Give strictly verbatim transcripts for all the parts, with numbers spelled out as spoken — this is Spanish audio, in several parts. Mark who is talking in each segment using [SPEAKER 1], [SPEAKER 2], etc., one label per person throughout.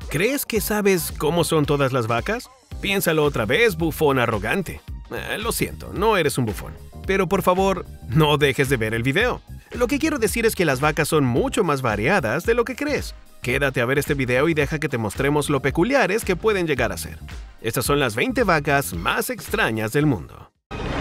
[SPEAKER 1] ¿Crees que sabes cómo son todas las vacas? Piénsalo otra vez, bufón arrogante. Eh, lo siento, no eres un bufón. Pero por favor, no dejes de ver el video. Lo que quiero decir es que las vacas son mucho más variadas de lo que crees. Quédate a ver este video y deja que te mostremos lo peculiares que pueden llegar a ser. Estas son las veinte vacas más extrañas del mundo.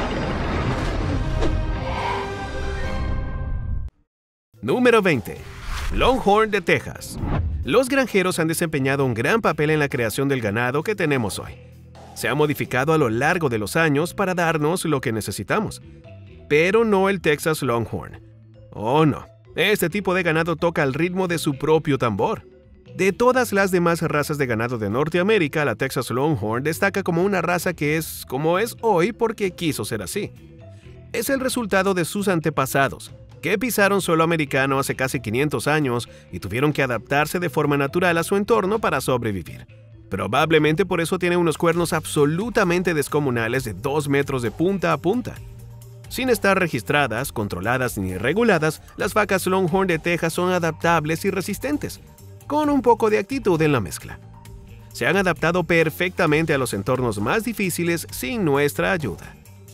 [SPEAKER 1] Número veinte. Longhorn de Texas. Los granjeros han desempeñado un gran papel en la creación del ganado que tenemos hoy. Se ha modificado a lo largo de los años para darnos lo que necesitamos, pero no el Texas Longhorn. Oh no, este tipo de ganado toca al ritmo de su propio tambor. De todas las demás razas de ganado de Norteamérica, la Texas Longhorn destaca como una raza que es como es hoy porque quiso ser así. Es el resultado de sus antepasados, que pisaron suelo americano hace casi quinientos años y tuvieron que adaptarse de forma natural a su entorno para sobrevivir. Probablemente por eso tiene unos cuernos absolutamente descomunales de dos metros de punta a punta. Sin estar registradas, controladas ni reguladas, las vacas Longhorn de Texas son adaptables y resistentes, con un poco de actitud en la mezcla. Se han adaptado perfectamente a los entornos más difíciles sin nuestra ayuda.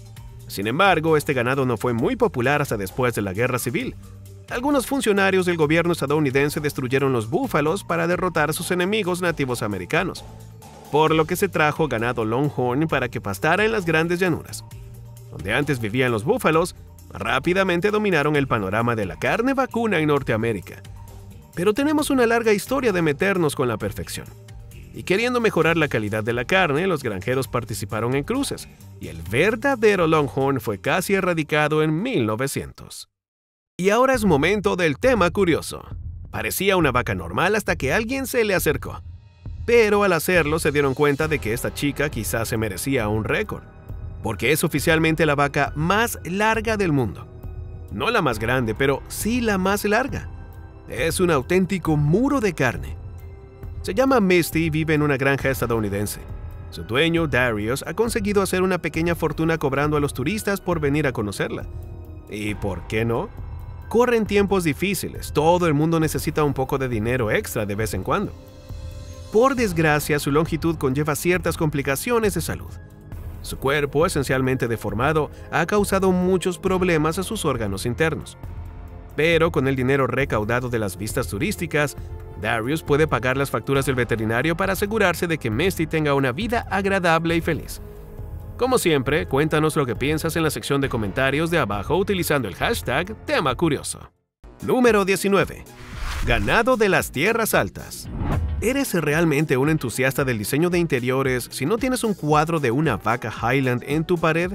[SPEAKER 1] Sin embargo, este ganado no fue muy popular hasta después de la Guerra Civil. Algunos funcionarios del gobierno estadounidense destruyeron los búfalos para derrotar a sus enemigos nativos americanos, por lo que se trajo ganado Longhorn para que pastara en las grandes llanuras. Donde antes vivían los búfalos, rápidamente dominaron el panorama de la carne vacuna en Norteamérica. Pero tenemos una larga historia de meternos con la perfección. Y queriendo mejorar la calidad de la carne, los granjeros participaron en cruces, y el verdadero Longhorn fue casi erradicado en mil novecientos. Y ahora es momento del tema curioso. Parecía una vaca normal hasta que alguien se le acercó. Pero al hacerlo se dieron cuenta de que esta chica quizás se merecía un récord, porque es oficialmente la vaca más larga del mundo. No la más grande, pero sí la más larga. Es un auténtico muro de carne. Se llama Misty y vive en una granja estadounidense. Su dueño, Darius, ha conseguido hacer una pequeña fortuna cobrando a los turistas por venir a conocerla. ¿Y por qué no? Corren tiempos difíciles, todo el mundo necesita un poco de dinero extra de vez en cuando. Por desgracia, su longitud conlleva ciertas complicaciones de salud. Su cuerpo, esencialmente deformado, ha causado muchos problemas a sus órganos internos. Pero con el dinero recaudado de las vistas turísticas, Darius puede pagar las facturas del veterinario para asegurarse de que Misty tenga una vida agradable y feliz. Como siempre, cuéntanos lo que piensas en la sección de comentarios de abajo utilizando el hashtag Tema Curioso. Número diecinueve. Ganado de las tierras altas. ¿Eres realmente un entusiasta del diseño de interiores si no tienes un cuadro de una vaca Highland en tu pared?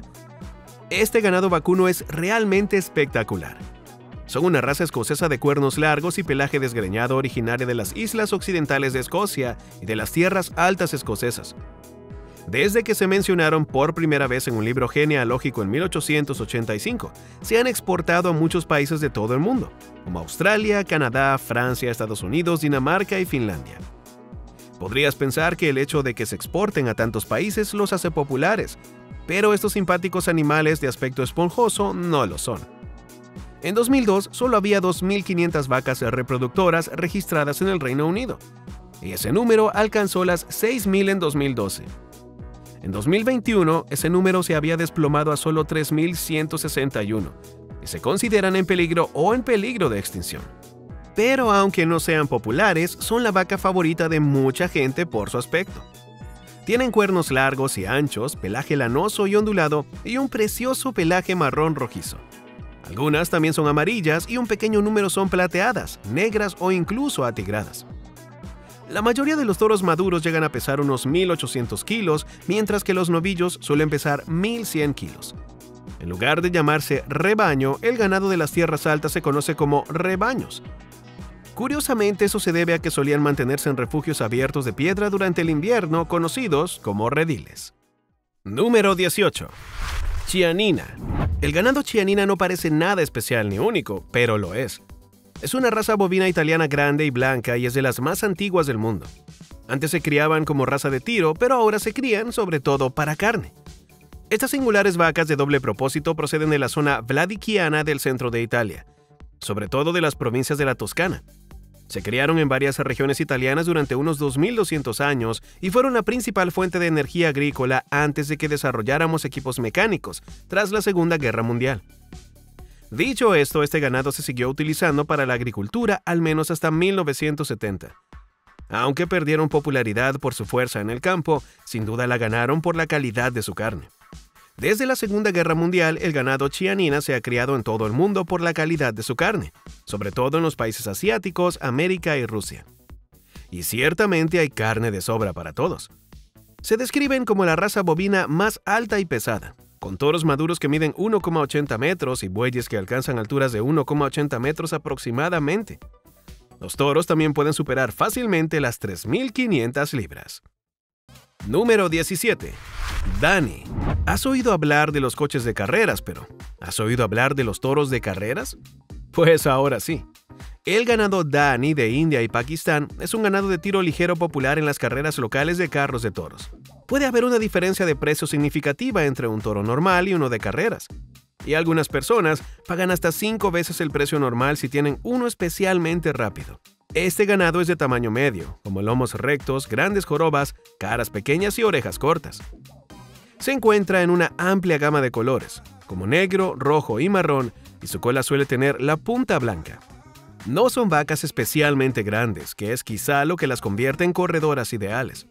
[SPEAKER 1] Este ganado vacuno es realmente espectacular. Son una raza escocesa de cuernos largos y pelaje desgreñado originaria de las islas occidentales de Escocia y de las tierras altas escocesas. Desde que se mencionaron por primera vez en un libro genealógico en mil ochocientos ochenta y cinco, se han exportado a muchos países de todo el mundo, como Australia, Canadá, Francia, Estados Unidos, Dinamarca y Finlandia. Podrías pensar que el hecho de que se exporten a tantos países los hace populares, pero estos simpáticos animales de aspecto esponjoso no lo son. En dos mil dos, solo había dos mil quinientas vacas reproductoras registradas en el Reino Unido, y ese número alcanzó las seis mil en dos mil doce. En dos mil veintiuno, ese número se había desplomado a solo tres mil ciento sesenta y uno, y se consideran en peligro o en peligro de extinción. Pero aunque no sean populares, son la vaca favorita de mucha gente por su aspecto. Tienen cuernos largos y anchos, pelaje lanoso y ondulado, y un precioso pelaje marrón rojizo. Algunas también son amarillas y un pequeño número son plateadas, negras o incluso atigradas. La mayoría de los toros maduros llegan a pesar unos mil ochocientos kilos, mientras que los novillos suelen pesar mil cien kilos. En lugar de llamarse rebaño, el ganado de las tierras altas se conoce como rebaños. Curiosamente, eso se debe a que solían mantenerse en refugios abiertos de piedra durante el invierno, conocidos como rediles. Número dieciocho. Chianina. El ganado Chianina no parece nada especial ni único, pero lo es. Es una raza bovina italiana grande y blanca y es de las más antiguas del mundo. Antes se criaban como raza de tiro, pero ahora se crían sobre todo para carne. Estas singulares vacas de doble propósito proceden de la zona vladichiana del centro de Italia, sobre todo de las provincias de la Toscana. Se criaron en varias regiones italianas durante unos dos mil doscientos años y fueron la principal fuente de energía agrícola antes de que desarrolláramos equipos mecánicos, tras la Segunda Guerra Mundial. Dicho esto, este ganado se siguió utilizando para la agricultura al menos hasta mil novecientos setenta. Aunque perdieron popularidad por su fuerza en el campo, sin duda la ganaron por la calidad de su carne. Desde la Segunda Guerra Mundial, el ganado chianina se ha criado en todo el mundo por la calidad de su carne, sobre todo en los países asiáticos, América y Rusia. Y ciertamente hay carne de sobra para todos. Se describen como la raza bovina más alta y pesada, con toros maduros que miden uno coma ochenta metros y bueyes que alcanzan alturas de uno coma ochenta metros aproximadamente. Los toros también pueden superar fácilmente las tres mil quinientas libras. Número diecisiete. Dani. ¿Has oído hablar de los coches de carreras, pero ¿has oído hablar de los toros de carreras? Pues ahora sí. El ganado Dani de India y Pakistán es un ganado de tiro ligero popular en las carreras locales de carros de toros. Puede haber una diferencia de precio significativa entre un toro normal y uno de carreras. Y algunas personas pagan hasta cinco veces el precio normal si tienen uno especialmente rápido. Este ganado es de tamaño medio, como lomos rectos, grandes jorobas, caras pequeñas y orejas cortas. Se encuentra en una amplia gama de colores, como negro, rojo y marrón, y su cola suele tener la punta blanca. No son vacas especialmente grandes, que es quizá lo que las convierte en corredoras ideales.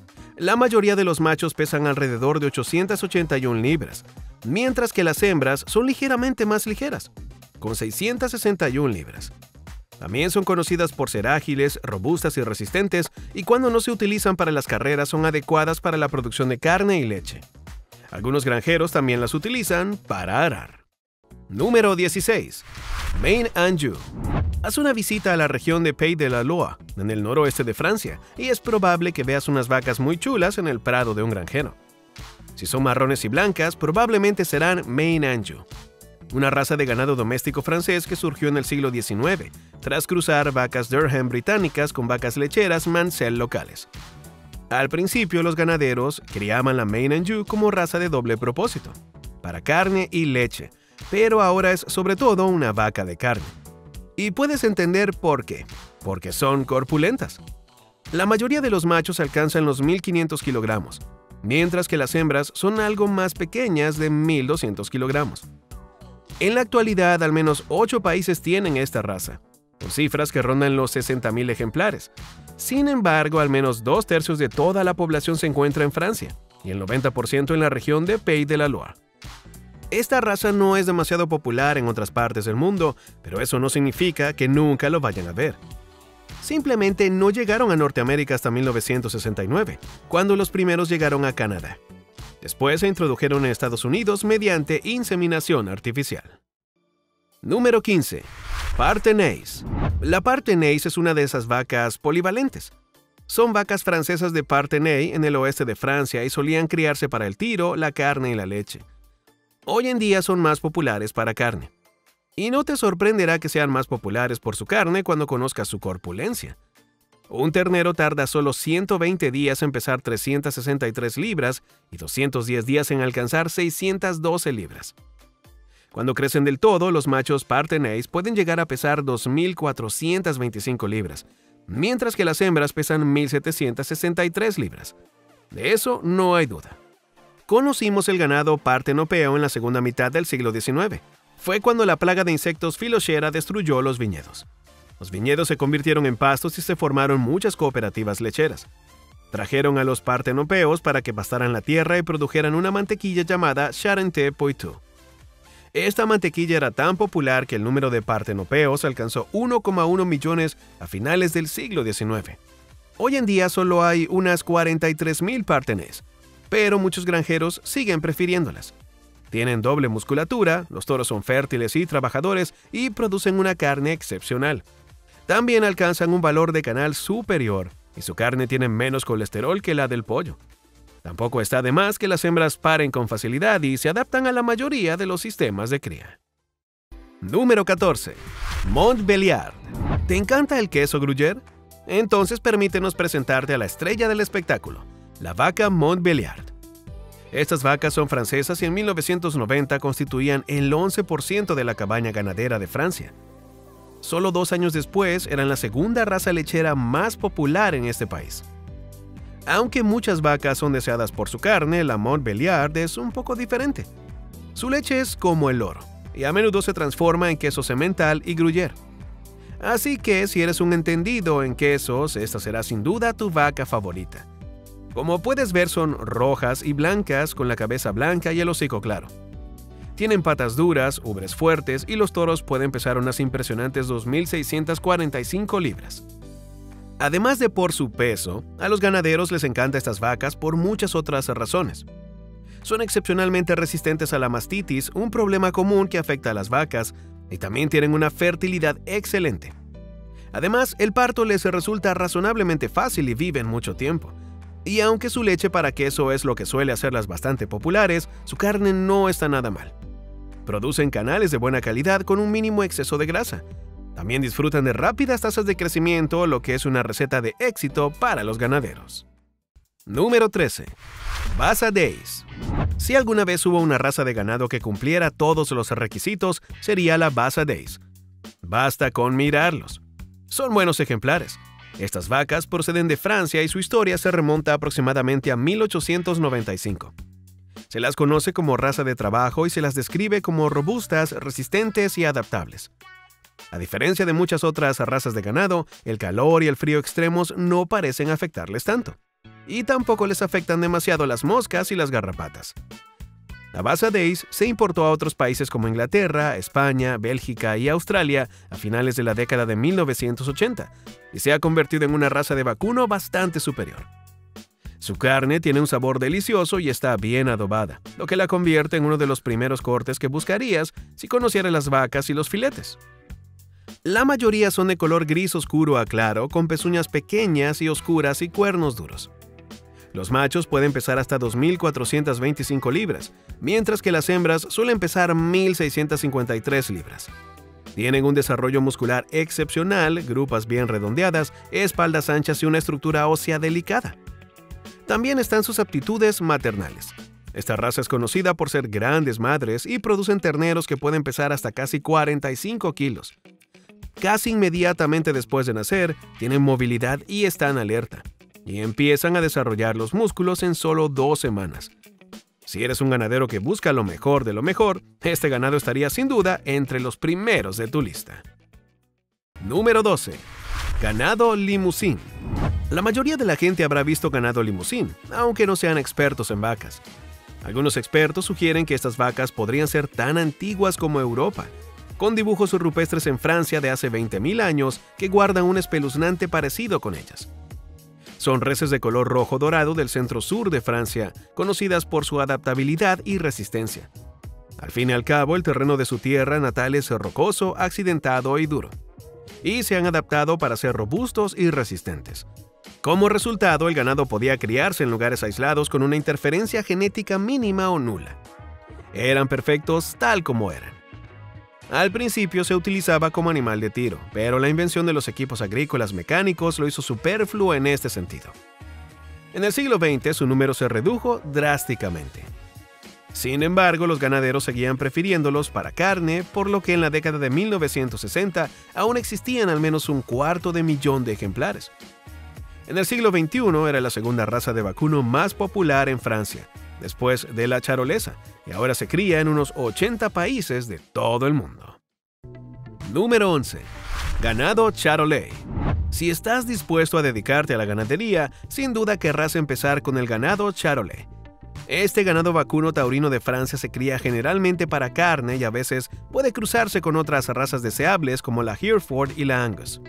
[SPEAKER 1] La mayoría de los machos pesan alrededor de ochocientas ochenta y una libras, mientras que las hembras son ligeramente más ligeras, con seiscientas sesenta y una libras. También son conocidas por ser ágiles, robustas y resistentes, y cuando no se utilizan para las carreras son adecuadas para la producción de carne y leche. Algunos granjeros también las utilizan para arar. Número dieciséis. Maine Anjou. Haz una visita a la región de Pays de la Loire, en el noroeste de Francia, y es probable que veas unas vacas muy chulas en el prado de un granjero. Si son marrones y blancas, probablemente serán Maine Anjou, una raza de ganado doméstico francés que surgió en el siglo diecinueve, tras cruzar vacas Durham británicas con vacas lecheras Mansell locales. Al principio, los ganaderos criaban la Maine Anjou como raza de doble propósito, para carne y leche, pero ahora es sobre todo una vaca de carne. Y puedes entender por qué, porque son corpulentas. La mayoría de los machos alcanzan los mil quinientos kilogramos, mientras que las hembras son algo más pequeñas de mil doscientos kilogramos. En la actualidad, al menos ocho países tienen esta raza, con cifras que rondan los sesenta mil ejemplares. Sin embargo, al menos dos tercios de toda la población se encuentra en Francia, y el noventa por ciento en la región de Pays de la Loire. Esta raza no es demasiado popular en otras partes del mundo, pero eso no significa que nunca lo vayan a ver. Simplemente no llegaron a Norteamérica hasta mil novecientos sesenta y nueve, cuando los primeros llegaron a Canadá. Después se introdujeron en Estados Unidos mediante inseminación artificial. Número quince. Partenaise. La Partenaise es una de esas vacas polivalentes. Son vacas francesas de Parthenay en el oeste de Francia y solían criarse para el tiro, la carne y la leche. Hoy en día son más populares para carne. Y no te sorprenderá que sean más populares por su carne cuando conozcas su corpulencia. Un ternero tarda solo ciento veinte días en pesar trescientas sesenta y tres libras y doscientos diez días en alcanzar seiscientas doce libras. Cuando crecen del todo, los machos Partenaise pueden llegar a pesar dos mil cuatrocientas veinticinco libras, mientras que las hembras pesan mil setecientas sesenta y tres libras. De eso no hay duda. Conocimos el ganado partenopeo en la segunda mitad del siglo diecinueve. Fue cuando la plaga de insectos Filoxera destruyó los viñedos. Los viñedos se convirtieron en pastos y se formaron muchas cooperativas lecheras. Trajeron a los partenopeos para que pastaran la tierra y produjeran una mantequilla llamada Charente-Poitou. Esta mantequilla era tan popular que el número de partenopeos alcanzó uno coma uno millones a finales del siglo diecinueve. Hoy en día solo hay unas cuarenta y tres mil Partenaise, pero muchos granjeros siguen prefiriéndolas. Tienen doble musculatura, los toros son fértiles y trabajadores y producen una carne excepcional. También alcanzan un valor de canal superior y su carne tiene menos colesterol que la del pollo. Tampoco está de más que las hembras paren con facilidad y se adaptan a la mayoría de los sistemas de cría. Número catorce. Montbéliard. ¿Te encanta el queso Gruyère? Entonces permítenos presentarte a la estrella del espectáculo, la vaca Montbéliard. Estas vacas son francesas y en mil novecientos noventa constituían el once por ciento de la cabaña ganadera de Francia. solo dos años después eran la segunda raza lechera más popular en este país. Aunque muchas vacas son deseadas por su carne, la Montbéliard es un poco diferente. Su leche es como el oro, y a menudo se transforma en queso semental y gruyère. Así que si eres un entendido en quesos, esta será sin duda tu vaca favorita. Como puedes ver, son rojas y blancas, con la cabeza blanca y el hocico claro. Tienen patas duras, ubres fuertes y los toros pueden pesar unas impresionantes dos mil seiscientas cuarenta y cinco libras. Además de por su peso, a los ganaderos les encantan estas vacas por muchas otras razones. Son excepcionalmente resistentes a la mastitis, un problema común que afecta a las vacas, y también tienen una fertilidad excelente. Además, el parto les resulta razonablemente fácil y viven mucho tiempo. Y aunque su leche para queso es lo que suele hacerlas bastante populares, su carne no está nada mal. Producen canales de buena calidad con un mínimo exceso de grasa. También disfrutan de rápidas tasas de crecimiento, lo que es una receta de éxito para los ganaderos. Número trece. Bassa Days. Si alguna vez hubo una raza de ganado que cumpliera todos los requisitos, sería la Bassa Days. Basta con mirarlos. Son buenos ejemplares. Estas vacas proceden de Francia y su historia se remonta aproximadamente a mil ochocientos noventa y cinco. Se las conoce como raza de trabajo y se las describe como robustas, resistentes y adaptables. A diferencia de muchas otras razas de ganado, el calor y el frío extremos no parecen afectarles tanto. Y tampoco les afectan demasiado las moscas y las garrapatas. La Bassa Days se importó a otros países como Inglaterra, España, Bélgica y Australia a finales de la década de mil novecientos ochenta y se ha convertido en una raza de vacuno bastante superior. Su carne tiene un sabor delicioso y está bien adobada, lo que la convierte en uno de los primeros cortes que buscarías si conocieras las vacas y los filetes. La mayoría son de color gris oscuro a claro, con pezuñas pequeñas y oscuras y cuernos duros. Los machos pueden pesar hasta dos mil cuatrocientas veinticinco libras, mientras que las hembras suelen pesar mil seiscientas cincuenta y tres libras. Tienen un desarrollo muscular excepcional, grupas bien redondeadas, espaldas anchas y una estructura ósea delicada. También están sus aptitudes maternales. Esta raza es conocida por ser grandes madres y producen terneros que pueden pesar hasta casi cuarenta y cinco kilos. Casi inmediatamente después de nacer, tienen movilidad y están alerta, y empiezan a desarrollar los músculos en solo dos semanas. Si eres un ganadero que busca lo mejor de lo mejor, este ganado estaría sin duda entre los primeros de tu lista. Número doce. Ganado Limousin. La mayoría de la gente habrá visto ganado Limousin, aunque no sean expertos en vacas. Algunos expertos sugieren que estas vacas podrían ser tan antiguas como Europa, con dibujos rupestres en Francia de hace veinte mil años que guardan un espeluznante parecido con ellas. Son reses de color rojo dorado del centro-sur de Francia, conocidas por su adaptabilidad y resistencia. Al fin y al cabo, el terreno de su tierra natal es rocoso, accidentado y duro, y se han adaptado para ser robustos y resistentes. Como resultado, el ganado podía criarse en lugares aislados con una interferencia genética mínima o nula. Eran perfectos tal como eran. Al principio se utilizaba como animal de tiro, pero la invención de los equipos agrícolas mecánicos lo hizo superfluo en este sentido. En el siglo veinte su número se redujo drásticamente. Sin embargo, los ganaderos seguían prefiriéndolos para carne, por lo que en la década de mil novecientos sesenta aún existían al menos un cuarto de millón de ejemplares. En el siglo veintiuno era la segunda raza de vacuno más popular en Francia, después de la charolesa, y ahora se cría en unos ochenta países de todo el mundo. Número once. Ganado Charolais. Si estás dispuesto a dedicarte a la ganadería, sin duda querrás empezar con el ganado Charolais. Este ganado vacuno taurino de Francia se cría generalmente para carne y a veces puede cruzarse con otras razas deseables como la Hereford y la Angus.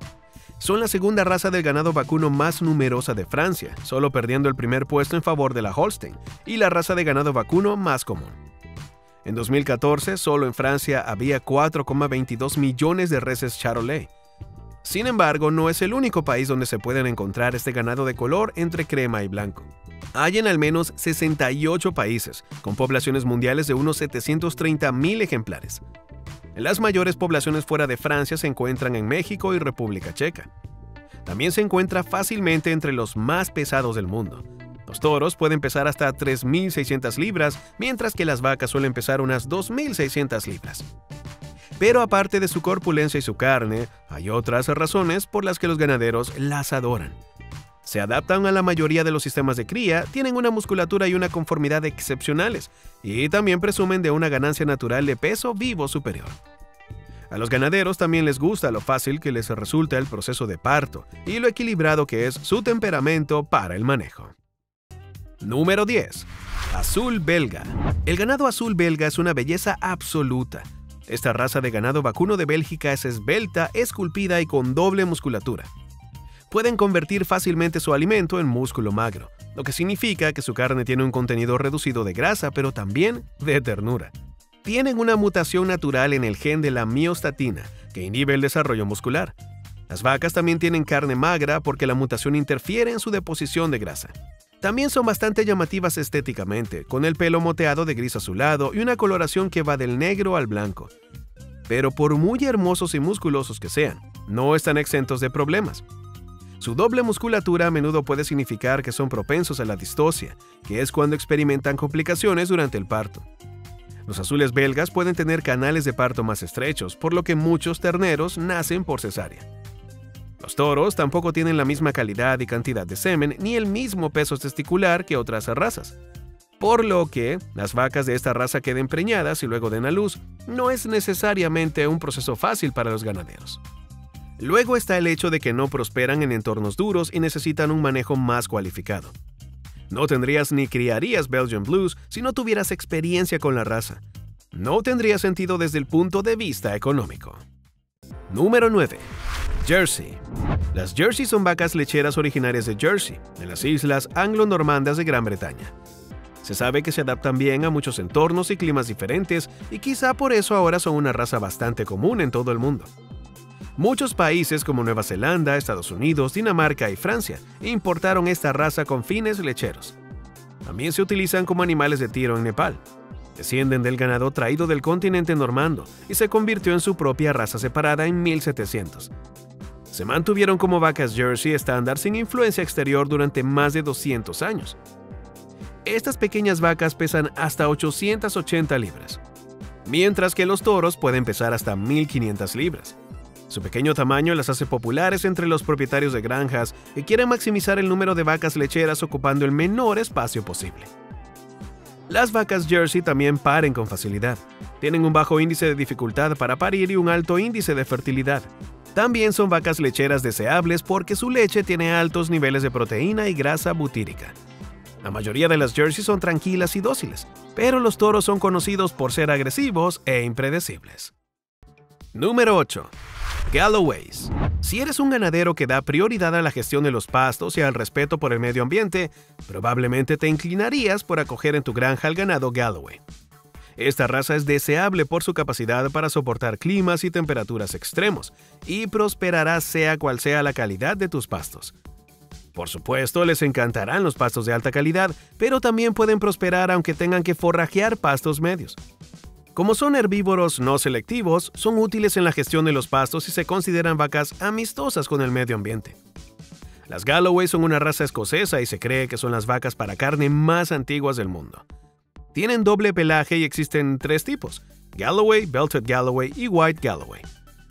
[SPEAKER 1] Son la segunda raza del ganado vacuno más numerosa de Francia, solo perdiendo el primer puesto en favor de la Holstein, y la raza de ganado vacuno más común. En dos mil catorce, solo en Francia había cuatro coma veintidós millones de reses Charolais. Sin embargo, no es el único país donde se pueden encontrar este ganado de color entre crema y blanco. Hay en al menos sesenta y ocho países, con poblaciones mundiales de unos setecientos treinta mil ejemplares. Las mayores poblaciones fuera de Francia se encuentran en México y República Checa. También se encuentra fácilmente entre los más pesados del mundo. Los toros pueden pesar hasta tres mil seiscientas libras, mientras que las vacas suelen pesar unas dos mil seiscientas libras. Pero aparte de su corpulencia y su carne, hay otras razones por las que los ganaderos las adoran. Se adaptan a la mayoría de los sistemas de cría, tienen una musculatura y una conformidad excepcionales, y también presumen de una ganancia natural de peso vivo superior. A los ganaderos también les gusta lo fácil que les resulta el proceso de parto y lo equilibrado que es su temperamento para el manejo. Número diez. Azul belga. El ganado azul belga es una belleza absoluta. Esta raza de ganado vacuno de Bélgica es esbelta, esculpida y con doble musculatura. Pueden convertir fácilmente su alimento en músculo magro, lo que significa que su carne tiene un contenido reducido de grasa, pero también de ternura. Tienen una mutación natural en el gen de la miostatina, que inhibe el desarrollo muscular. Las vacas también tienen carne magra porque la mutación interfiere en su deposición de grasa. También son bastante llamativas estéticamente, con el pelo moteado de gris azulado y una coloración que va del negro al blanco. Pero por muy hermosos y musculosos que sean, no están exentos de problemas. Su doble musculatura a menudo puede significar que son propensos a la distocia, que es cuando experimentan complicaciones durante el parto. Los azules belgas pueden tener canales de parto más estrechos, por lo que muchos terneros nacen por cesárea. Los toros tampoco tienen la misma calidad y cantidad de semen ni el mismo peso testicular que otras razas. Por lo que, las vacas de esta raza queden preñadas y luego den a luz, no es necesariamente un proceso fácil para los ganaderos. Luego está el hecho de que no prosperan en entornos duros y necesitan un manejo más cualificado. No tendrías ni criarías Belgian Blues si no tuvieras experiencia con la raza. No tendría sentido desde el punto de vista económico. Número nueve. Jersey. Las Jersey son vacas lecheras originarias de Jersey, de las islas anglo-normandas de Gran Bretaña. Se sabe que se adaptan bien a muchos entornos y climas diferentes y quizá por eso ahora son una raza bastante común en todo el mundo. Muchos países como Nueva Zelanda, Estados Unidos, Dinamarca y Francia importaron esta raza con fines lecheros. También se utilizan como animales de tiro en Nepal. Descienden del ganado traído del continente normando y se convirtió en su propia raza separada en mil setecientos. Se mantuvieron como vacas Jersey estándar sin influencia exterior durante más de doscientos años. Estas pequeñas vacas pesan hasta ochocientas ochenta libras, mientras que los toros pueden pesar hasta mil quinientas libras. Su pequeño tamaño las hace populares entre los propietarios de granjas que quieren maximizar el número de vacas lecheras ocupando el menor espacio posible. Las vacas Jersey también paren con facilidad. Tienen un bajo índice de dificultad para parir y un alto índice de fertilidad. También son vacas lecheras deseables porque su leche tiene altos niveles de proteína y grasa butírica. La mayoría de las Jersey son tranquilas y dóciles, pero los toros son conocidos por ser agresivos e impredecibles. Número ocho. Galloways. Si eres un ganadero que da prioridad a la gestión de los pastos y al respeto por el medio ambiente, probablemente te inclinarías por acoger en tu granja al ganado Galloway. Esta raza es deseable por su capacidad para soportar climas y temperaturas extremos y prosperará sea cual sea la calidad de tus pastos. Por supuesto, les encantarán los pastos de alta calidad, pero también pueden prosperar aunque tengan que forrajear pastos medios. Como son herbívoros no selectivos, son útiles en la gestión de los pastos y se consideran vacas amistosas con el medio ambiente. Las Galloway son una raza escocesa y se cree que son las vacas para carne más antiguas del mundo. Tienen doble pelaje y existen tres tipos: Galloway, Belted Galloway y White Galloway.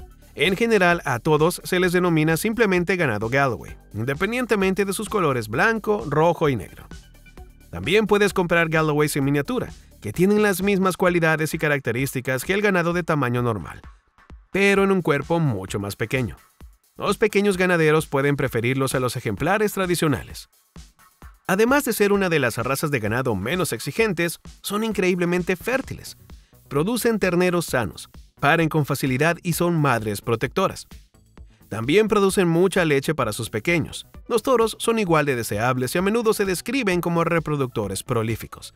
[SPEAKER 1] En general, a todos se les denomina simplemente ganado Galloway, independientemente de sus colores blanco, rojo y negro. También puedes comprar Galloways en miniatura, que tienen las mismas cualidades y características que el ganado de tamaño normal, pero en un cuerpo mucho más pequeño. Los pequeños ganaderos pueden preferirlos a los ejemplares tradicionales. Además de ser una de las razas de ganado menos exigentes, son increíblemente fértiles. Producen terneros sanos, paren con facilidad y son madres protectoras. También producen mucha leche para sus pequeños. Los toros son igual de deseables y a menudo se describen como reproductores prolíficos.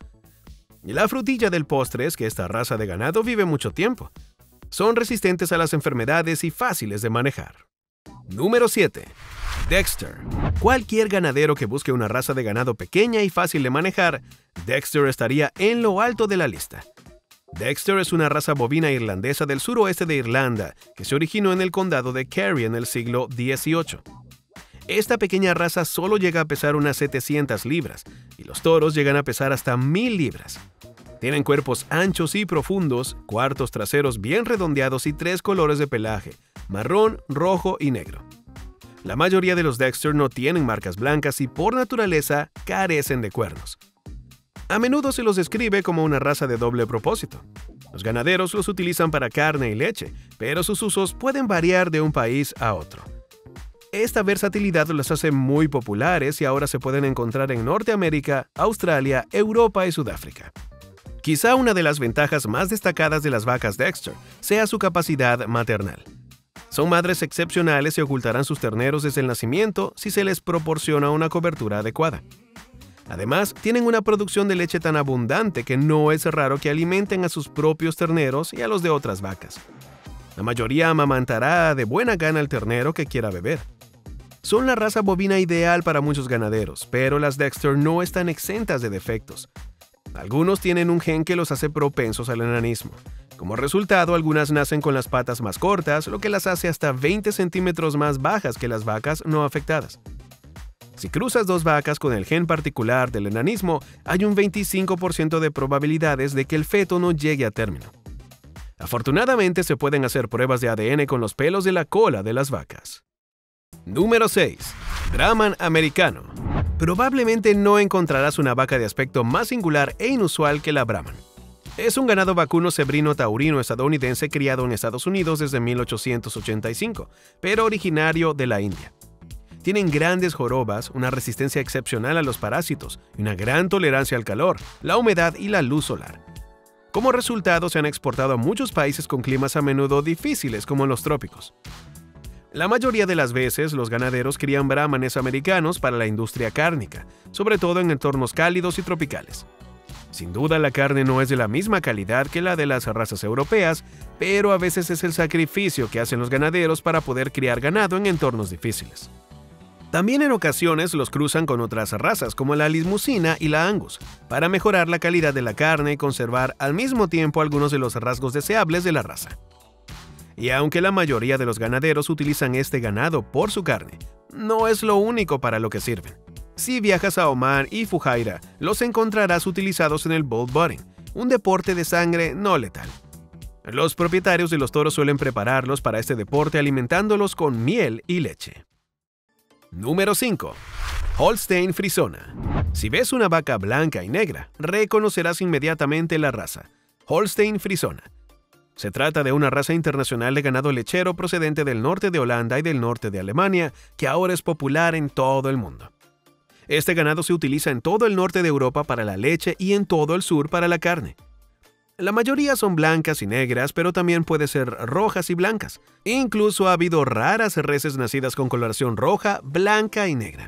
[SPEAKER 1] Y la frutilla del postre es que esta raza de ganado vive mucho tiempo. Son resistentes a las enfermedades y fáciles de manejar. Número siete. Dexter. Cualquier ganadero que busque una raza de ganado pequeña y fácil de manejar, Dexter estaría en lo alto de la lista. Dexter es una raza bovina irlandesa del suroeste de Irlanda que se originó en el condado de Kerry en el siglo dieciocho. Esta pequeña raza solo llega a pesar unas setecientas libras y los toros llegan a pesar hasta mil libras. Tienen cuerpos anchos y profundos, cuartos traseros bien redondeados y tres colores de pelaje: marrón, rojo y negro. La mayoría de los Dexter no tienen marcas blancas y por naturaleza carecen de cuernos. A menudo se los describe como una raza de doble propósito. Los ganaderos los utilizan para carne y leche, pero sus usos pueden variar de un país a otro. Esta versatilidad los hace muy populares y ahora se pueden encontrar en Norteamérica, Australia, Europa y Sudáfrica. Quizá una de las ventajas más destacadas de las vacas Dexter sea su capacidad maternal. Son madres excepcionales y ocultarán sus terneros desde el nacimiento si se les proporciona una cobertura adecuada. Además, tienen una producción de leche tan abundante que no es raro que alimenten a sus propios terneros y a los de otras vacas. La mayoría amamantará de buena gana al ternero que quiera beber. Son la raza bovina ideal para muchos ganaderos, pero las Dexter no están exentas de defectos. Algunos tienen un gen que los hace propensos al enanismo. Como resultado, algunas nacen con las patas más cortas, lo que las hace hasta veinte centímetros más bajas que las vacas no afectadas. Si cruzas dos vacas con el gen particular del enanismo, hay un veinticinco por ciento de probabilidades de que el feto no llegue a término. Afortunadamente, se pueden hacer pruebas de A D N con los pelos de la cola de las vacas. Número seis. Brahman americano. Probablemente no encontrarás una vaca de aspecto más singular e inusual que la Brahman. Es un ganado vacuno zebrino taurino estadounidense criado en Estados Unidos desde mil ochocientos ochenta y cinco, pero originario de la India. Tienen grandes jorobas, una resistencia excepcional a los parásitos y una gran tolerancia al calor, la humedad y la luz solar. Como resultado, se han exportado a muchos países con climas a menudo difíciles como los trópicos. La mayoría de las veces, los ganaderos crían brahmanes americanos para la industria cárnica, sobre todo en entornos cálidos y tropicales. Sin duda, la carne no es de la misma calidad que la de las razas europeas, pero a veces es el sacrificio que hacen los ganaderos para poder criar ganado en entornos difíciles. También en ocasiones los cruzan con otras razas como la Limousin y la Angus, para mejorar la calidad de la carne y conservar al mismo tiempo algunos de los rasgos deseables de la raza. Y aunque la mayoría de los ganaderos utilizan este ganado por su carne, no es lo único para lo que sirven. Si viajas a Omán y Fujairah, los encontrarás utilizados en el bull butting, un deporte de sangre no letal. Los propietarios de los toros suelen prepararlos para este deporte alimentándolos con miel y leche. Número cinco. Holstein Frisona. Si ves una vaca blanca y negra, reconocerás inmediatamente la raza. Holstein Frisona. Se trata de una raza internacional de ganado lechero procedente del norte de Holanda y del norte de Alemania, que ahora es popular en todo el mundo. Este ganado se utiliza en todo el norte de Europa para la leche y en todo el sur para la carne. La mayoría son blancas y negras, pero también puede ser rojas y blancas. Incluso ha habido raras reses nacidas con coloración roja, blanca y negra.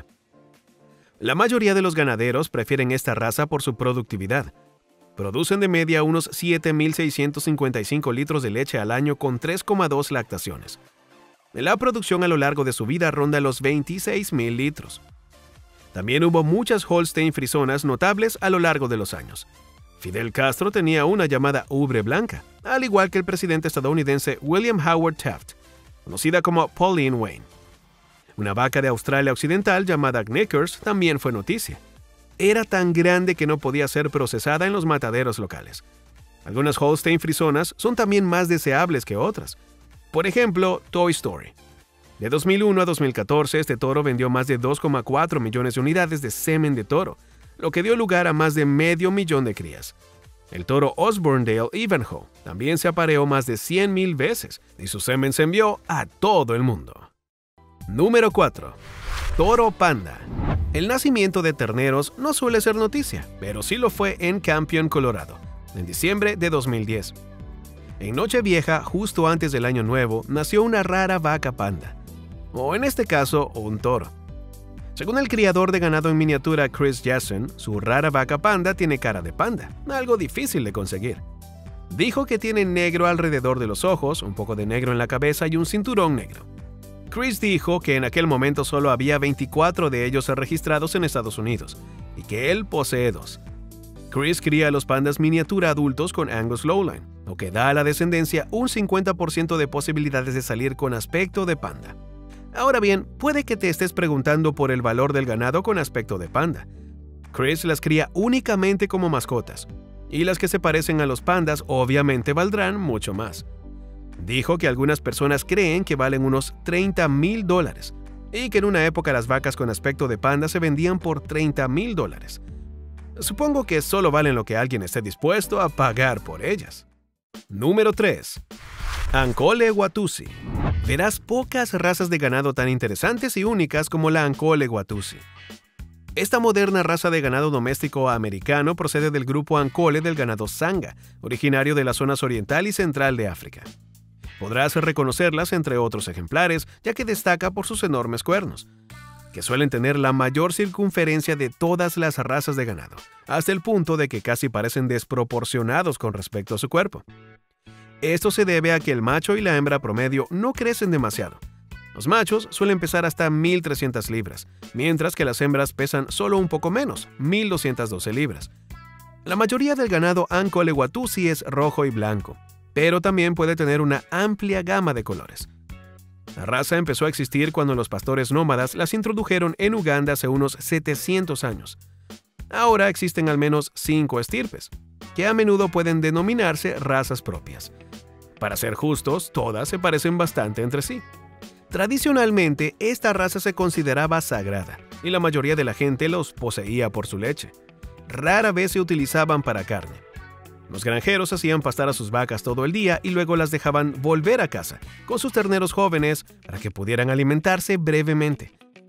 [SPEAKER 1] La mayoría de los ganaderos prefieren esta raza por su productividad. Producen de media unos siete mil seiscientos cincuenta y cinco litros de leche al año con tres coma dos lactaciones. La producción a lo largo de su vida ronda los veintiséis mil litros. También hubo muchas Holstein frisonas notables a lo largo de los años. Fidel Castro tenía una llamada ubre blanca, al igual que el presidente estadounidense William Howard Taft, conocida como Pauline Wayne. Una vaca de Australia Occidental llamada Knickers también fue noticia. Era tan grande que no podía ser procesada en los mataderos locales. Algunas Holstein frisonas son también más deseables que otras. Por ejemplo, Toy Story. De dos mil uno a dos mil catorce, este toro vendió más de dos coma cuatro millones de unidades de semen de toro, lo que dio lugar a más de medio millón de crías. El toro Osborndale Ivanhoe también se apareó más de cien mil veces y su semen se envió a todo el mundo. Número cuatro. Toro panda. El nacimiento de terneros no suele ser noticia, pero sí lo fue en Campion, Colorado, en diciembre de dos mil diez. En Nochevieja, justo antes del Año Nuevo, nació una rara vaca panda, o en este caso, un toro. Según el criador de ganado en miniatura Chris Jason, su rara vaca panda tiene cara de panda, algo difícil de conseguir. Dijo que tiene negro alrededor de los ojos, un poco de negro en la cabeza y un cinturón negro. Chris dijo que en aquel momento solo había veinticuatro de ellos registrados en Estados Unidos, y que él posee dos. Chris cría a los pandas miniatura adultos con Angus Lowline, lo que da a la descendencia un cincuenta por ciento de posibilidades de salir con aspecto de panda. Ahora bien, puede que te estés preguntando por el valor del ganado con aspecto de panda. Chris las cría únicamente como mascotas. y las que se parecen a los pandas obviamente valdrán mucho más. Dijo que algunas personas creen que valen unos treinta mil dólares y que en una época las vacas con aspecto de panda se vendían por treinta mil dólares. Supongo que solo valen lo que alguien esté dispuesto a pagar por ellas. Número tres. Ankole Watusi. Verás pocas razas de ganado tan interesantes y únicas como la Ankole Watusi. Esta moderna raza de ganado doméstico americano procede del grupo Ankole del ganado Sanga, originario de las zonas oriental y central de África. Podrás reconocerlas entre otros ejemplares, ya que destaca por sus enormes cuernos, que suelen tener la mayor circunferencia de todas las razas de ganado, hasta el punto de que casi parecen desproporcionados con respecto a su cuerpo. Esto se debe a que el macho y la hembra promedio no crecen demasiado. Los machos suelen pesar hasta mil trescientas libras, mientras que las hembras pesan solo un poco menos, mil doscientas doce libras. La mayoría del ganado Ankole Watusi es rojo y blanco, pero también puede tener una amplia gama de colores. La raza empezó a existir cuando los pastores nómadas las introdujeron en Uganda hace unos setecientos años. Ahora existen al menos cinco estirpes, que a menudo pueden denominarse razas propias. Para ser justos, todas se parecen bastante entre sí. Tradicionalmente, esta raza se consideraba sagrada y la mayoría de la gente los poseía por su leche. Rara vez se utilizaban para carne. Los granjeros hacían pastar a sus vacas todo el día y luego las dejaban volver a casa con sus terneros jóvenes para que pudieran alimentarse brevemente.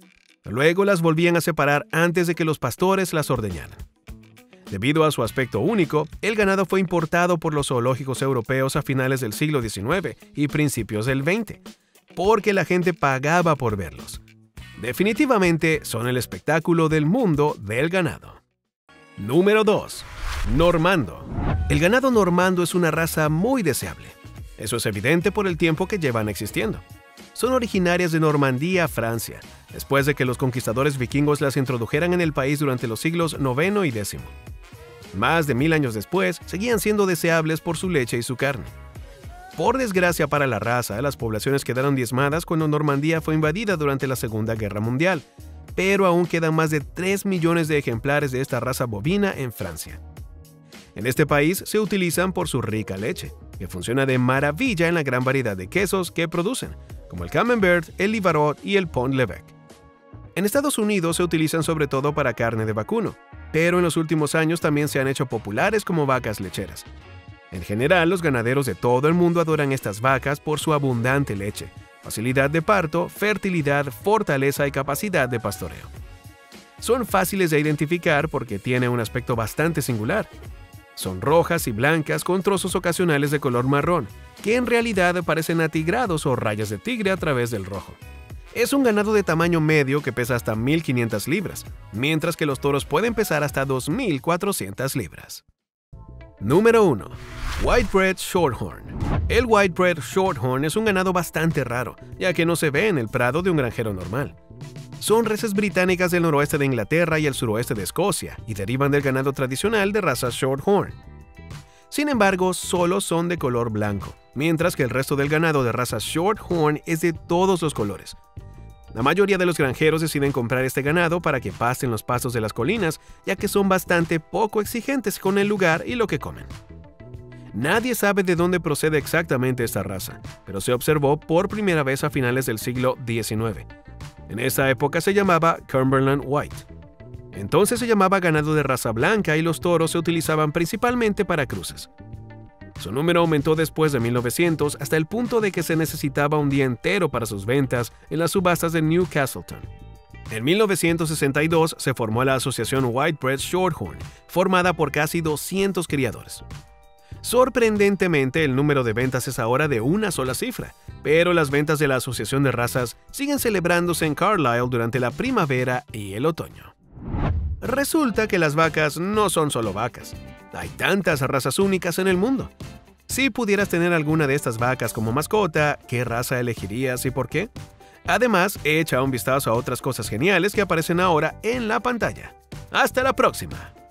[SPEAKER 1] Luego las volvían a separar antes de que los pastores las ordeñaran. Debido a su aspecto único, el ganado fue importado por los zoológicos europeos a finales del siglo diecinueve y principios del veinte, porque la gente pagaba por verlos. Definitivamente son el espectáculo del mundo del ganado. Número dos. Normando. El ganado normando es una raza muy deseable. Eso es evidente por el tiempo que llevan existiendo. Son originarias de Normandía, Francia, después de que los conquistadores vikingos las introdujeran en el país durante los siglos noveno y décimo. Más de mil años después, seguían siendo deseables por su leche y su carne. Por desgracia para la raza, las poblaciones quedaron diezmadas cuando Normandía fue invadida durante la Segunda Guerra Mundial, pero aún quedan más de tres millones de ejemplares de esta raza bovina en Francia. En este país se utilizan por su rica leche, que funciona de maravilla en la gran variedad de quesos que producen, como el Camembert, el Livarot y el Pont-l'Evêque. En Estados Unidos se utilizan sobre todo para carne de vacuno, pero en los últimos años también se han hecho populares como vacas lecheras. En general, los ganaderos de todo el mundo adoran estas vacas por su abundante leche, facilidad de parto, fertilidad, fortaleza y capacidad de pastoreo. Son fáciles de identificar porque tienen un aspecto bastante singular. Son rojas y blancas con trozos ocasionales de color marrón, que en realidad parecen atigrados o rayas de tigre a través del rojo. Es un ganado de tamaño medio que pesa hasta mil quinientas libras, mientras que los toros pueden pesar hasta dos mil cuatrocientas libras. Número uno. Whitebred Shorthorn. El Whitebred Shorthorn es un ganado bastante raro, ya que no se ve en el prado de un granjero normal. Son reses británicas del noroeste de Inglaterra y el suroeste de Escocia, y derivan del ganado tradicional de raza Shorthorn. Sin embargo, solo son de color blanco, mientras que el resto del ganado de raza Shorthorn es de todos los colores. La mayoría de los granjeros deciden comprar este ganado para que pasten los pastos de las colinas, ya que son bastante poco exigentes con el lugar y lo que comen. Nadie sabe de dónde procede exactamente esta raza, pero se observó por primera vez a finales del siglo diecinueve. En esa época se llamaba Cumberland White. Entonces se llamaba ganado de raza blanca y los toros se utilizaban principalmente para cruces. Su número aumentó después de mil novecientos hasta el punto de que se necesitaba un día entero para sus ventas en las subastas de Newcastleton. En mil novecientos sesenta y dos se formó la Asociación Whitebred Shorthorn, formada por casi doscientos criadores. Sorprendentemente, el número de ventas es ahora de una sola cifra, pero las ventas de la Asociación de Razas siguen celebrándose en Carlisle durante la primavera y el otoño. Resulta que las vacas no son solo vacas. Hay tantas razas únicas en el mundo. Si pudieras tener alguna de estas vacas como mascota, ¿qué raza elegirías y por qué? Además, echa un vistazo a otras cosas geniales que aparecen ahora en la pantalla. ¡Hasta la próxima!